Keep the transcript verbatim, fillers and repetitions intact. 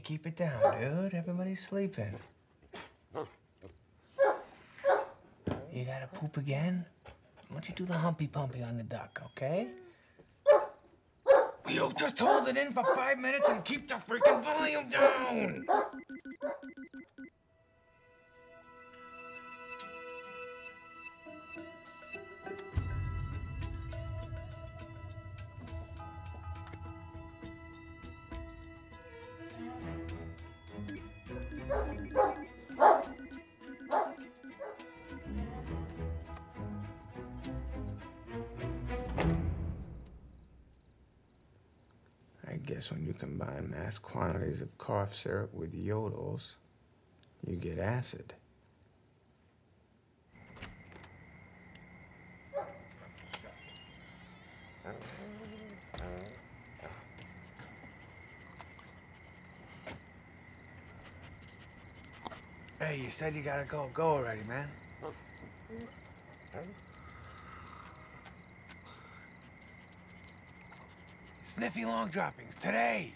keep it down, dude. Everybody's sleeping. You gotta poop again? Why don't you do the humpy pumpy on the duck, okay? You just hold it in for five minutes and keep the freaking volume down! I guess when you combine mass quantities of cough syrup with yodels, you get acid. Hey, you said you gotta go. Go already, man. Sniffy long droppings today.